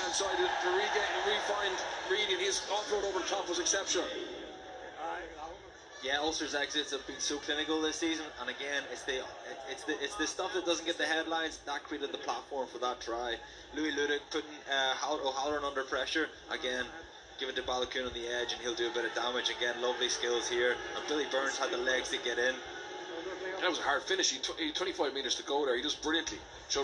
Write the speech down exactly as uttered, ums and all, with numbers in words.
left-hand side to, to regain and re-find Reedy, and his off-road over the top was exceptional. Yeah, Ulster's exits have been so clinical this season, and again, it's the it's the it's the stuff that doesn't get the headlines that created the platform for that try. Louis Ludick putting uh, O'Halloran under pressure again. Give it to Balakoon on the edge, and he'll do a bit of damage. Again, lovely skills here, and Billy Burns had the legs to get in. That was a hard finish. He, he had twenty-five metres to go there. He does brilliantly. Showed